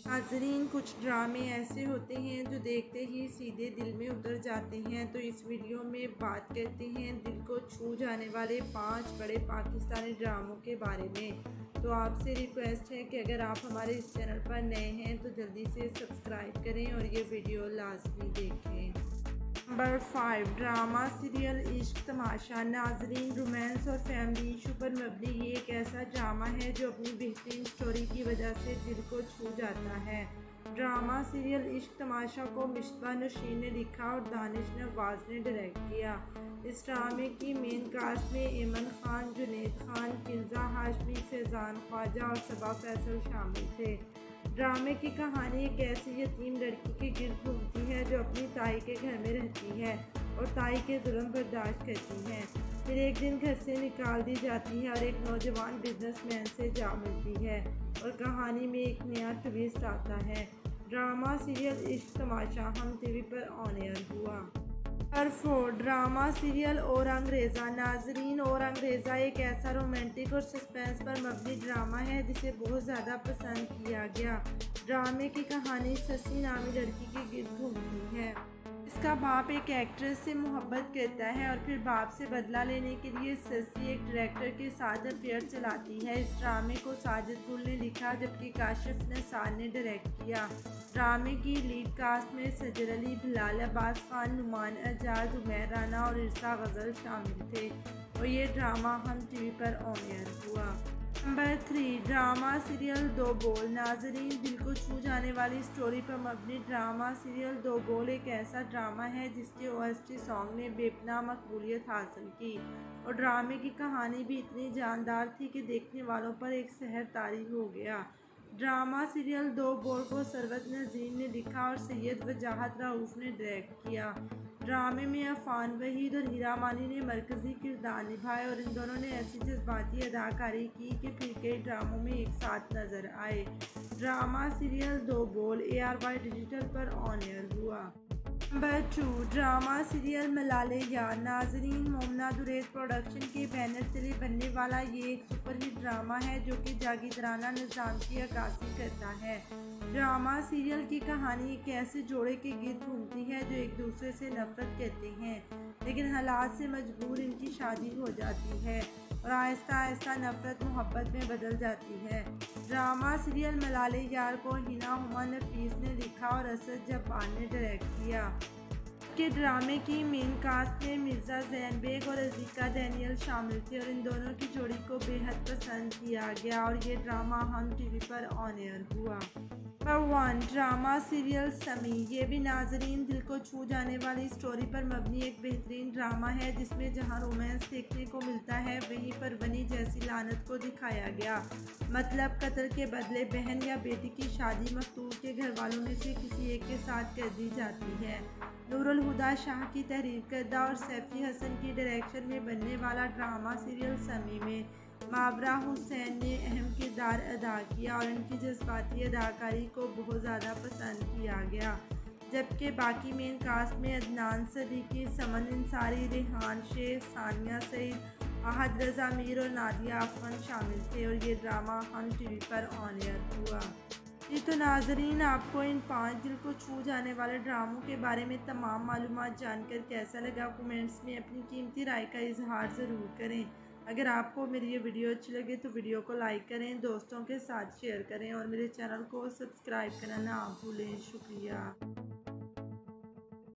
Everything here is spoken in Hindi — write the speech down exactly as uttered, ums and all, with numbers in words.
नाज़रीन, कुछ ड्रामे ऐसे होते हैं जो देखते ही सीधे दिल में उतर जाते हैं। तो इस वीडियो में बात करते हैं दिल को छू जाने वाले पांच बड़े पाकिस्तानी ड्रामों के बारे में। तो आपसे रिक्वेस्ट है कि अगर आप हमारे इस चैनल पर नए हैं तो जल्दी से सब्सक्राइब करें और ये वीडियो लाजमी देखें। नंबर फाइव, ड्रामा सीरियल इश्क तमाशा। नाज़रीन, रोमांस और फैमिली इशू पर मबनी ये एक ऐसा ड्रामा है जो अपनी बेहतरीन स्टोरी की वजह से दिल को छू जाता है। ड्रामा सीरियल इश्क तमाशा को मिश्बा नशीन ने लिखा और दानिश नवाज ने डायरेक्ट किया। इस ड्रामे की मेन कास्ट में एमन खान, जुनैद खान, किंजा हाशमी, फैज़ान ख्वाजा और सबा फैसल शामिल थे। ड्रामे की कहानी एक ऐसी यतीम लड़की के गिर्द घूमती है जो अपनी ताई के घर में रहती है और ताई के जुल्म बर्दाश्त करती है। फिर एक दिन घर से निकाल दी जाती है और एक नौजवान बिजनेसमैन से जा मिलती है और कहानी में एक नया ट्विस्ट आता है। ड्रामा सीरियल इश्क तमाशा हम टीवी पर ऑन एयर हुआ। नंबर फोर, ड्रामा सीरियल औरंगरेज़ा। नाज़रीन, औरंगरेज़ा एक ऐसा रोमांटिक और सस्पेंस पर मबनी ड्रामा है जिसे बहुत ज़्यादा पसंद किया गया। ड्रामे की कहानी ससी नामी लड़की के गिर्द घूमती है। इसका बाप एक एक्ट्रेस से मोहब्बत करता है और फिर बाप से बदला लेने के लिए ससी एक डायरेक्टर के साथ अफेयर चलाती है। इस ड्रामे को साजिद गुल ने लिखा जबकि काशिफ निसार ने डायरेक्ट किया। ड्रामे की लीड कास्ट में सजर अली, बिलाल अब्बास खान, नुमान एजाज, उमैर राना और इरसा गजल शामिल थे और ये ड्रामा हम टीवी पर ऑन एयर हुआ। Number three, drama serial Do Bol. नाज़रीन, दिल को छू जाने वाली स्टोरी पर मबनी ड्रामा सीरियल दो बोल एक ऐसा ड्रामा है जिसके ओएसटी सॉन्ग ने बेपनाह मकबूलियत हासिल की और ड्रामे की कहानी भी इतनी जानदार थी कि देखने वालों पर एक सहर तारी हो गया। ड्रामा सीरियल दो बोल को सरवत नज़ीर ने लिखा और सैयद वजाहत रऊफ़ ने डायरेक्ट किया। ड्रामे में अफान वहीद और हीरा मानी ने मरकज़ी किरदार निभाए और इन दोनों ने ऐसी जज्बाती अदाकारी की कि फिर कई ड्रामों में एक साथ नजर आए। Drama serial Do Bol A R Y digital पर ऑन एयर हुआ। Number two, drama serial Malaale Yaar. नाज़रीन, मोमना दुरैद प्रोडक्शन के बैनर तले बनने वाला ये एक सुपरहिट ड्रामा है जो कि जागीराना निज़ाम की अक्कासी करता है। ड्रामा सीरियल की कहानी एक ऐसे जोड़े के गिर्द घूमती है जो एक दूसरे से नफरत करते हैं लेकिन हालात से मजबूर इनकी शादी हो जाती है और आहिस्ता आहिस्ता नफरत मोहब्बत में बदल जाती है। ड्रामा सीरियल मलाले यार को हिना हुमा नफीस ने लिखा और असद जब्बान ने डायरेक्ट किया। के ड्रामे की मेन कास्ट में मिर्ज़ा ज़ैन बेग और अज़ीका डैनियल शामिल थे और इन दोनों की जोड़ी को बेहद पसंद किया गया और ये ड्रामा हम टीवी पर ऑन एयर हुआ। Number one, drama serial Sammi. ये भी नाज़रीन दिल को छू जाने वाली स्टोरी पर मबनी एक बेहतरीन ड्रामा है जिसमें जहां रोमांस देखने को मिलता है वहीं पर वनी जैसी लानत को दिखाया गया। मतलब कत्ल के बदले बहन या बेटी की शादी मकतूल के घर वालों में से किसी एक के साथ कर दी जाती है। नूरुल हुदा शाह की तहरीर करदा और सैफी हसन की डायरेक्शन में बनने वाला ड्रामा सीरियल समी में मावरा हुसैन ने अहम किरदार अदा किया और इनकी जज्बाती अदाकारी को बहुत ज़्यादा पसंद किया गया। जबकि बाकी मेन कास्ट में अदनान सदीकी, समन इंसारी, रेहान शेख, सानिया सईद, अहद रज़ा मीर और नादिया अफगन शामिल थे और ये ड्रामा हम टीवी पर ऑन एयर हुआ। जी तो नाज़रीन, आपको इन पाँच दिल को छू जाने वाले ड्रामों के बारे में तमाम मालूमात जानकर कैसा लगा, कमेंट्स में अपनी कीमती राय का इजहार ज़रूर करें। अगर आपको मेरी ये वीडियो अच्छी लगे तो वीडियो को लाइक करें, दोस्तों के साथ शेयर करें और मेरे चैनल को सब्सक्राइब करना ना भूलें। शुक्रिया।